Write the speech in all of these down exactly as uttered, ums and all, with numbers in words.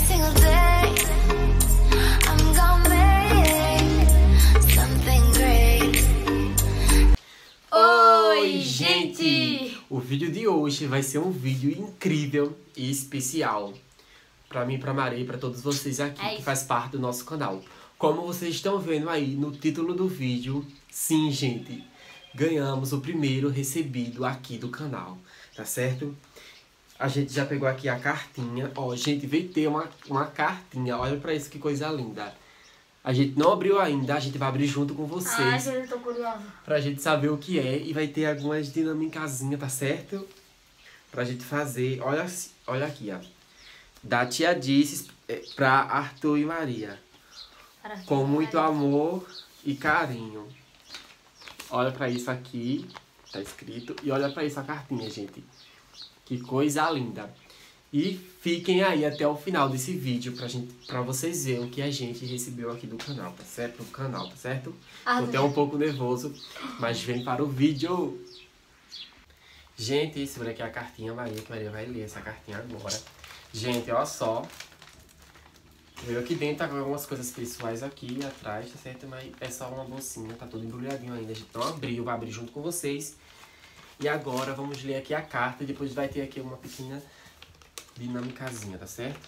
single day. I'm gonna make something great. Oi, gente! O vídeo de hoje vai ser um vídeo incrível e especial pra mim, pra Maria e pra todos vocês aqui É que faz parte do nosso canal. Como vocês estão vendo aí no título do vídeo, sim, gente, ganhamos o primeiro recebido aqui do canal, tá certo? A gente já pegou aqui a cartinha, ó, gente, veio ter uma, uma cartinha, olha pra isso que coisa linda. A gente não abriu ainda, a gente vai abrir junto com vocês. Ai, eu tô curiosa. Pra gente saber o que é e vai ter algumas dinâmicazinhas, tá certo? Pra gente fazer, olha, olha aqui, ó. Da tia Dices pra Arthur e Maria. Com muito amor e carinho. Olha pra isso aqui, tá escrito. E olha pra isso a cartinha, gente. Que coisa linda. E fiquem aí até o final desse vídeo pra, gente, pra vocês verem o que a gente recebeu aqui do canal, tá certo? Do canal, tá certo? Ah, Tô até um pouco nervoso, mas vem para o vídeo. Gente, segura aqui a cartinha, Maria, que Maria vai ler essa cartinha agora. Gente, olha só. Veio aqui dentro, tá com algumas coisas pessoais aqui atrás, tá certo? Mas é só uma bolsinha, tá tudo embrulhadinho ainda. A gente não abriu, vai abrir junto com vocês. E agora vamos ler aqui a carta e depois vai ter aqui uma pequena dinâmicazinha, tá certo?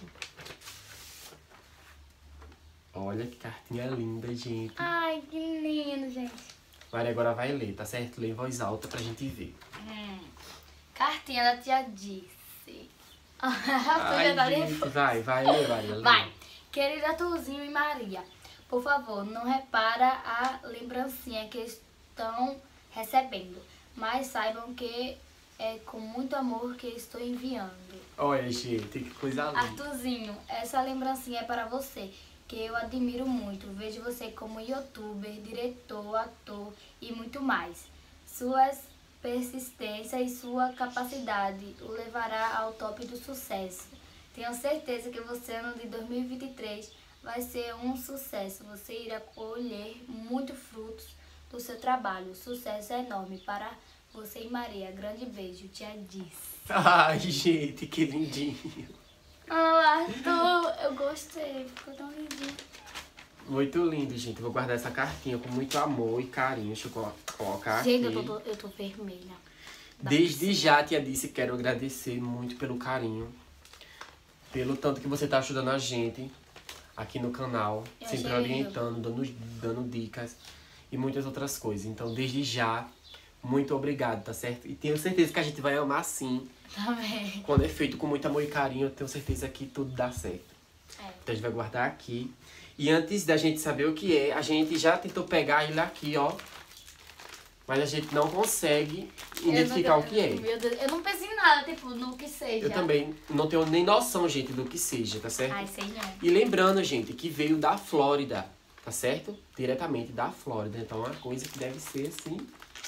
Olha que cartinha linda, gente. Ai, que lindo, gente. Maria agora vai ler, tá certo? Lê em voz alta pra gente ver. Hum. Cartinha da tia Dice. Ai, Tá gente, vai, vai, lê, Maria, lê. Vai. Querida Arthurzinho e Maria, por favor, não repara a lembrancinha que estão recebendo, mas saibam que é com muito amor que estou enviando. Olha, gente, que coisa linda. Arthurzinho, essa lembrancinha é para você, que eu admiro muito. Vejo você como youtuber, diretor, ator e muito mais. Suas persistência e sua capacidade o levará ao top do sucesso. Tenho certeza que você, ano de dois mil e vinte e três, vai ser um sucesso. Você irá colher muitos frutos do seu trabalho. Sucesso enorme para você e Maria. Grande beijo, tia Dice. Ai, gente, que lindinho. Ah, Arthur, eu gostei. Ficou tão lindinho. Muito lindo, gente. Vou guardar essa cartinha com muito amor e carinho. Deixa eu colo- colocar aqui. Gente, eu tô, eu tô vermelha. Dá Desde pra já, tia Dice, quero agradecer muito pelo carinho. Pelo tanto que você tá ajudando a gente aqui no canal. Eu Sempre achei orientando, dando, dando dicas e muitas outras coisas. Então, desde já, muito obrigado, tá certo? E tenho certeza que a gente vai amar sim. Também. Quando é feito com muito amor e carinho, eu tenho certeza que tudo dá certo. É. Então a gente vai guardar aqui. E antes da gente saber o que é, a gente já tentou pegar ele aqui, ó. Mas a gente não consegue identificar Eu o não- que é. Meu Deus, eu não pensei em nada, tipo, no que seja. Eu também não tenho nem noção, gente, do que seja, tá certo? Ai, sei não. E lembrando, gente, que veio da Flórida, tá certo? Diretamente da Flórida. Então é uma coisa que deve ser, assim,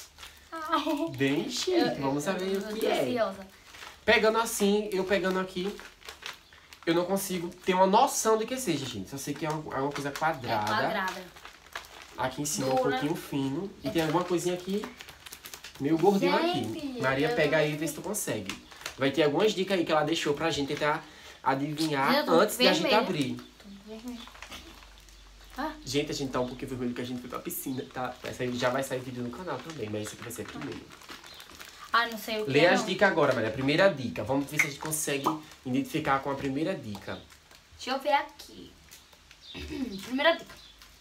Ai. bem chique. Eu- Vamos eu- saber eu o tô que é. ansiosa. Pegando assim, eu pegando aqui, eu não consigo ter uma noção do que seja, gente. Só sei que é, um- é uma coisa É quadrada. quadrada. Aqui em cima um Dura. pouquinho fino. E É tem alguma coisinha aqui meio gordinho Gente, aqui. Maria, eu pega tô- aí e vê se tu consegue. Vai ter algumas dicas aí que ela deixou pra gente tentar adivinhar Eu tô antes de a gente vermelha. abrir. Tô vermelha. Ah, Gente, a gente tá um pouquinho vermelho que a gente foi pra piscina, tá? Vai sair, já vai sair vídeo no canal também, mas esse aqui vai ser primeiro. ah, não sei o que Lê é, as não. dicas agora, Maria. Primeira dica. Vamos ver se a gente consegue identificar com a primeira dica. Deixa eu ver aqui. Primeira dica.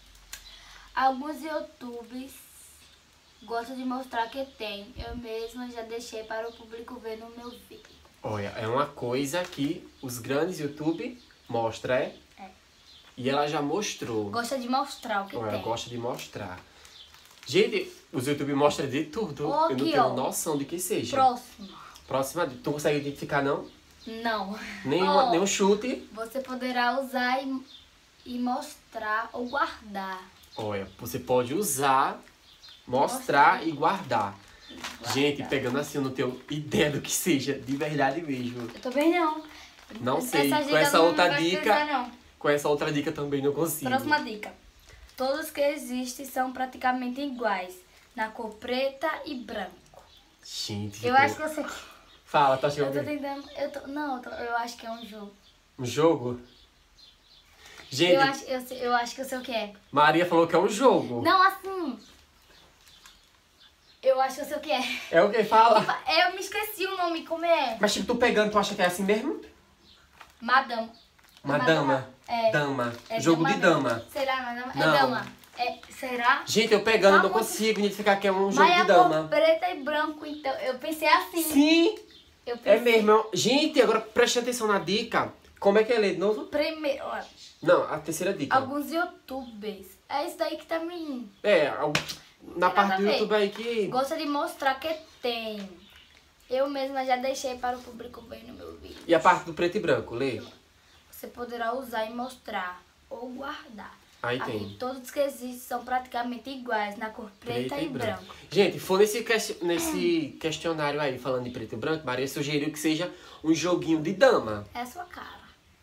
Alguns youtubers gostam de mostrar que tem. Eu mesma já deixei para o público ver no meu vídeo. Olha, é uma coisa que os grandes YouTube mostram, é? É. E ela já mostrou. Gosta de mostrar o que Olha, tem. gosta de mostrar. Gente, os YouTube mostram de tudo. Ó, Eu não aqui, tenho ó. noção de que seja. Próximo. Próxima dica. Tu consegue identificar, não? Não. Nenhuma, Ó, nenhum chute. Você poderá usar e, e mostrar ou guardar. Olha, você pode usar, mostrar e guardar. Gente, pegando assim, eu não tenho ideia do que seja, de verdade mesmo. Eu também não. Não sei. Essa Com dica essa não outra vai dica, precisar, não. com essa outra dica também não consigo. Próxima dica. Todos que existem são praticamente iguais, na cor preta e branco. Gente, Eu ficou- acho que eu sei que... Fala, tá Eu chegando tô tentando... Eu tô... Não, eu, tô- eu acho que é um jogo. um jogo? Gente, Eu acho, eu, sei- eu acho que eu sei o que é. Maria falou que é um jogo. Não, assim. Eu acho que eu sei o que é. É o que? Fala. Eu me esqueci o nome, como é? Mas tipo, tu pegando, tu acha que é assim mesmo? Madame. Uma Madama. dama. É. Dama. É Jogo de dama. dama. Será, madama? Não. É dama. É, será? Gente, eu pegando, Tá não muito- consigo identificar que é um jogo Mas de é dama. cor preta e branco, então. Eu pensei assim. Sim, Eu é pensei, mesmo. é um- Gente, agora preste atenção na dica. Como é que é ler de novo? Primeiro, ó, Não, a terceira dica. alguns youtubers. É isso daí que tá me... É, al- na Tem parte nada do a ver. YouTube aí que... Gosta de mostrar que tem. Eu mesma já deixei para o público ver no meu vídeo. E a parte do preto e branco, lê. Você poderá usar e mostrar ou guardar. Aí Aqui, tem. todos que existem são praticamente iguais na cor preta, e branco. Gente, for nesse, ques- nesse questionário aí, falando de preto e branco, Maria sugeriu que seja um joguinho de dama. É a sua cara.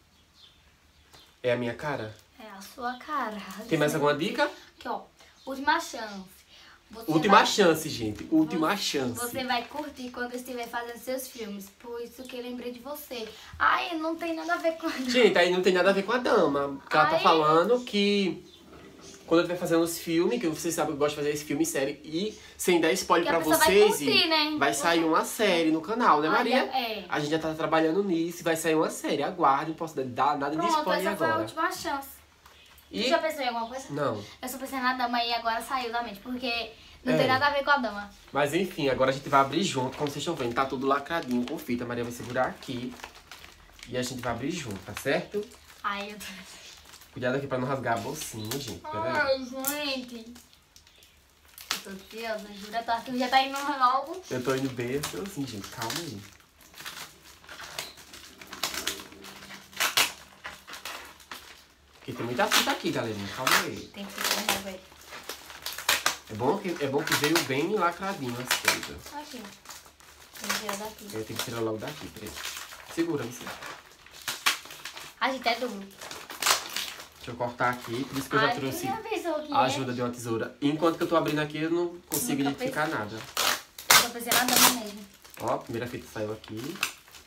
É a minha cara? É a sua cara. Tem mais alguma dica? Aqui, ó. Última chance. Você Última vai- chance, gente. Última Você- chance. Você vai curtir quando estiver fazendo seus filmes. Por isso que eu lembrei de você. Ai, não tem nada a ver com... Gente, aí não tem nada a ver com a dama. Porque ela tá Ai. falando que quando eu estiver fazendo os filmes, que vocês sabem que eu gosto de fazer esse filme e série, e sem dar spoiler Que a pra pessoa vai vocês, curtir, né? vai sair uma série no canal, né, Ai, Maria? é. A gente já tá trabalhando nisso, vai sair uma série. Aguardem, não posso dar nada de Pronto, spoiler essa foi a agora. última chance. E... Você já pensou em alguma coisa? Não. Eu só pensei na dama e agora saiu da mente. Porque não É. tem nada a ver com a dama. Mas enfim, agora a gente vai abrir junto, como vocês estão vendo, tá tudo lacradinho com fita. A Maria vai segurar aqui e a gente vai abrir junto, tá certo? Ai, eu tô... Cuidado aqui pra não rasgar a bolsinha, gente. Pera aí. Ai, gente. Eu tô ansiosa, jura? Tô aqui, já tá indo logo. Eu tô indo bem assim, gente. Calma aí. Porque tem muita fita aqui, galerinha. Calma aí. Tem que ficar, velho. É bom que, é bom que veio bem lacradinho as coisas. Aqui. Tem que tirar daqui. Eu tenho que tirar logo daqui, peraí. Segura você. A gente é duro. Deixa eu cortar aqui, por isso que eu já Ai, trouxe quem já pensou que a é? ajuda de uma tesoura. Enquanto que eu tô abrindo aqui, eu não consigo Nunca identificar nada. Eu tô pensando na dama mesmo. Ó, a primeira fita saiu aqui.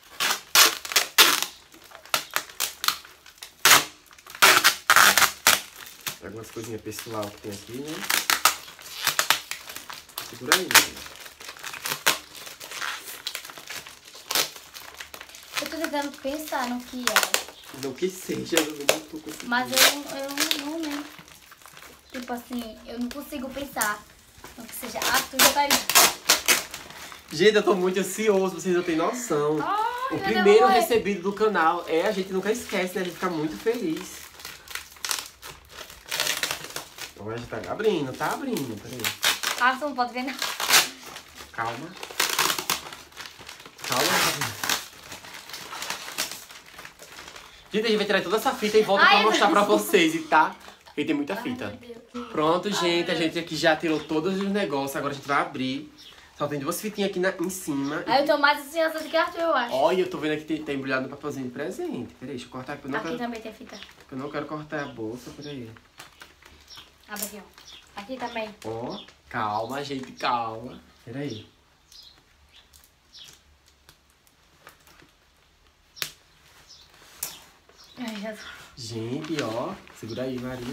Algumas coisinhas pessoal que tem aqui, né? Segura aí, né? Eu tô tentando pensar no que é. Não que seja, eu não tô conseguindo. Mas eu, eu não lembro. Tipo assim, eu não consigo pensar no que seja. Ah, tu já tá indo. Gente, eu tô muito ansioso, vocês não têm noção. Ai, o meu primeiro Deus, recebido do canal é, a gente nunca esquece, né? A gente fica muito feliz. Então a gente tá abrindo, tá abrindo, peraí. Ah, você não pode ver, não. Calma. Calma. Gente, a gente vai tirar toda essa fita e volta Ai, pra eu mostrar não- pra vocês, e tá? Porque tem muita fita. Ai, meu Deus. Pronto, gente. A Ai, gente aqui já tirou todos os negócios. Agora a gente vai abrir. Só tem duas fitinhas aqui na, em cima. Aí eu tô mais ansiosa do que Arthur, eu acho. Olha, eu tô vendo aqui que tem, tá embrulhado no papelzinho de presente. Peraí, deixa eu cortar aqui. Eu não, Aqui quero, também tem fita. eu não quero cortar a bolsa. Peraí. Abre aqui, ó. Aqui também. Ó, calma, gente, calma. Peraí. Ai, já tô. Gente, ó. Segura aí, Maria.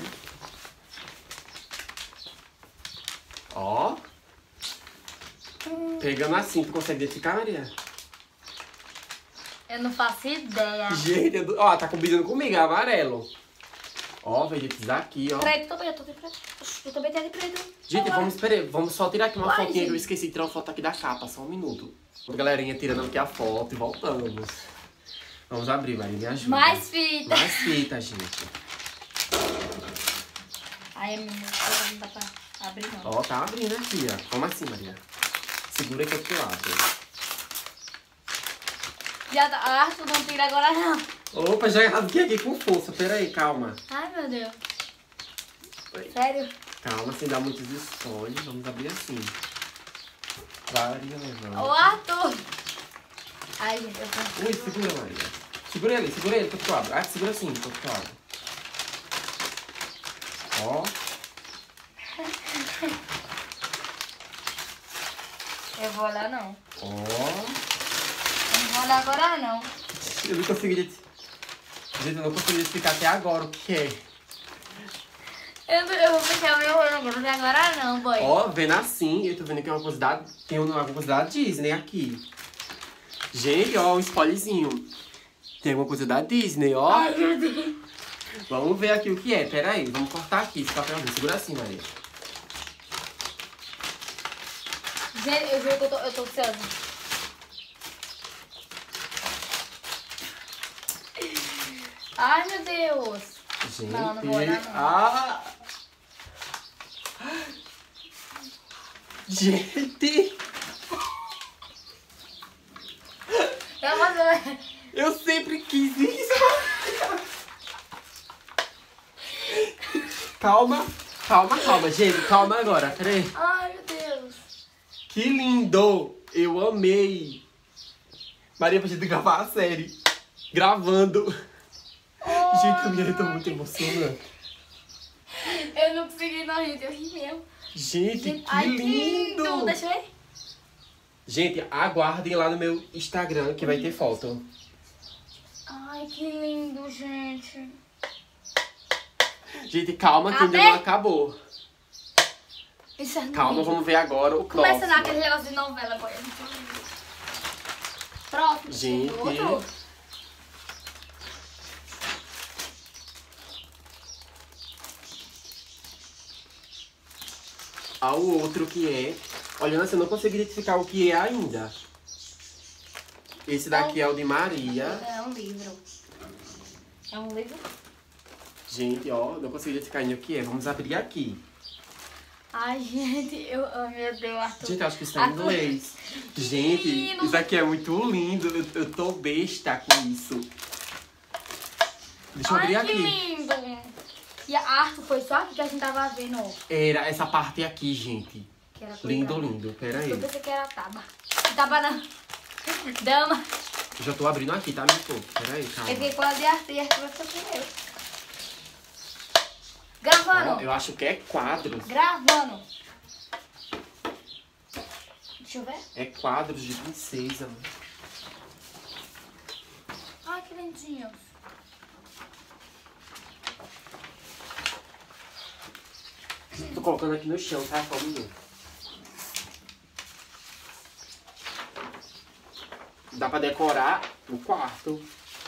Ó. Pegando assim, tu consegue identificar, Maria? Eu não faço ideia. Gente, eu- ó, tá combinando comigo, é amarelo. Ó, veio desses aqui, ó. Preto também, eu tô de preto. Eu também tenho de preto. Gente, Olá. vamos, peraí, vamos só tirar aqui uma Vai, fotinha que eu gente. esqueci de tirar uma foto aqui da capa, só um minuto. Galerinha tirando aqui a foto e voltamos. Vamos abrir, Maria, me ajuda. Mais fita. Mais fita, gente. Ai, menina, não dá pra abrir, não. Ó, tá abrindo aqui, ó. Como assim, Maria? Segura aqui aqui lado. Já tá. Ah, Arthur, não tira agora, não. Opa, já rasguei aqui com força. Pera aí, calma. Ai, meu Deus. Oi. Sério? Calma, sem dar muitos spoilers. Vamos abrir assim. Varia levando. Ô, Arthur. Ai, gente, eu tô... Ui, segura, Maria. Segura ele, segura ele, enquanto tu abre. Ah, segura assim, enquanto tu abre. Ó. Eu vou olhar, não. Ó. Eu não vou olhar agora, não. Eu não consegui. Gente, eu não consegui explicar até agora o que é. Eu, eu vou fechar meu olho, não vou agora não, boy. Ó, vendo assim, eu tô vendo que é uma coisa da... Tem uma coisa da Disney aqui. Gente, ó, um spoilerzinho. Tem alguma coisa da Disney, ó. Ai, meu Deus. Vamos ver aqui o que é. Pera aí, vamos cortar aqui esse papelzinho. Segura assim, Maria. Gente, eu juro que eu tô, eu tô ansiosa. Ai, meu Deus. Gente, Não, não vou olhar, não. ah... Gente, Eu vou fazer... eu sempre quis isso. Calma, calma, calma, gente, calma agora, peraí. Ai, meu Deus. Que lindo, eu amei. Maria, pra gente gravar a série. Gravando. Oh, Gente, a minha tá muito emocionante. eu não consegui não, gente. Eu ri mesmo. Gente, Gente, que ai, lindo. Deixa eu ver. Gente, aguardem lá no meu Instagram que vai ter foto. Ai, que lindo, gente. Gente, calma que ainda Cadê? não acabou. Isso é Calma, lindo. vamos ver agora o Começa próximo. naquele negócio de novela, boy. Próximo. Gente. Outro. Ao outro que é... Olha, assim, eu não consegui identificar o que é ainda. Esse daqui é o de Maria. É um livro. É um livro? Gente, ó, não consegui identificar ainda o que é. Vamos abrir aqui. Ai, gente, eu... Oh, meu Deus, Arthur. Gente, eu acho que isso tá em Arthur. inglês. Gente, Lindo. isso aqui é muito lindo. Eu, eu tô besta com isso. Deixa eu abrir Ai, que aqui. lindo. E a Arthur foi só aqui que a gente tava vendo, ó. Era essa parte aqui, gente. Que era Lindo, cuidado. lindo. Pera aí. Eu pensei que era taba. Taba não. Dama. Já tô abrindo aqui, tá, meu povo? Pera aí, Eu calma. fiquei com a de Arthur e Arthur vai ficar primeiro. Ó, Gravando. eu acho que é quadros. Gravando. Deixa eu ver. É quadros de princesa. Ai, que lindinho. Tô colocando aqui no chão, tá? Só um minuto. Dá pra decorar o quarto.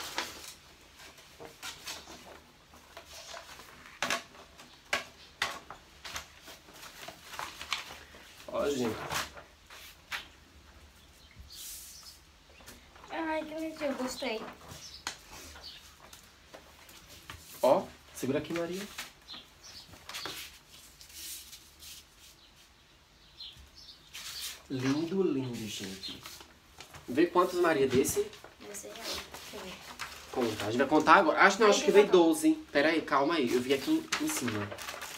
Ó, gente. Ai, que lindinho. Gostei. Ó, segura aqui, Maria. Lindo, lindo, gente. Vê quantos, Maria, desse? Não sei aí. Deixa eu ver. Conta. A gente vai contar agora. Acho não, Aí acho que tem veio botão. doze. Pera aí, calma aí. Eu vi aqui em, em cima.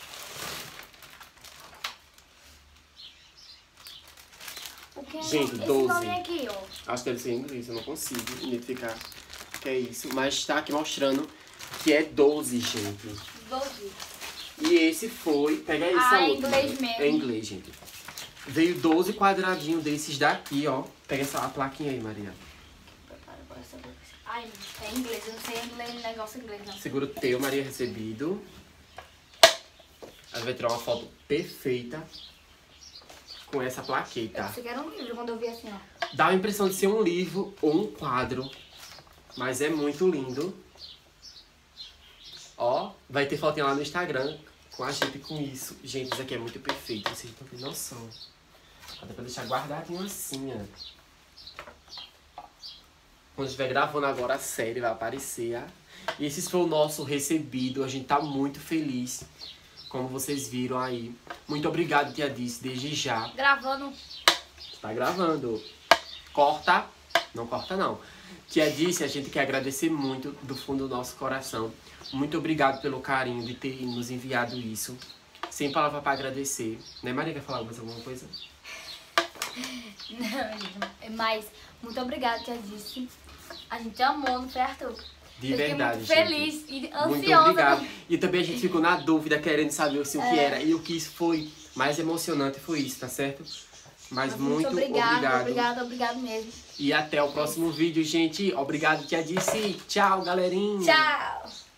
O que é Gente, esse doze. nome aqui, ó? Acho que deve ser em inglês, eu não consigo identificar o que é isso. Mas tá aqui mostrando que é doze, gente. doze. E esse foi... Pega esse Ah, é outro. inglês Maria. mesmo. É inglês, gente. Veio doze quadradinhos desses daqui, ó. Pega essa a plaquinha aí, Maria. Prepara pra essa boca. Ai, é inglês. Eu não sei inglês, negócio inglês, não. Segura o teu, Maria, recebido. Aí vai tirar uma foto perfeita com essa plaqueta. Eu pensei que era um livro quando eu vi assim, ó. Dá a impressão de ser um livro ou um quadro, mas é muito lindo. Ó, vai ter fotinha lá no Instagram com a gente com isso. Gente, isso aqui é muito perfeito, vocês não têm noção. Dá pra deixar guardadinho assim, ó. Quando estiver gravando agora a série, vai aparecer. Ó. E esse foi o nosso recebido, a gente tá muito feliz. Como vocês viram aí. Muito obrigado, tia Dice, desde já. Gravando. Tá gravando. Corta. Não corta, não. Tia Dice, a gente quer agradecer muito do fundo do nosso coração. Muito obrigado pelo carinho de ter nos enviado isso. Sem palavra pra agradecer. Né, Maria? Quer falar mais alguma coisa? Não, mas muito obrigada, tia Dice. A gente amou, não foi, Arthur? De Eu fiquei verdade, muito gente. feliz e Muito ansiosa. obrigado. E também a gente ficou na dúvida, querendo saber assim, o que É. era. E o que foi mais emocionante foi isso, tá certo? Mas muito obrigado, obrigado. obrigado, obrigado mesmo. E até o próximo vídeo, gente. Obrigado, tia Dice. Tchau, galerinha. Tchau!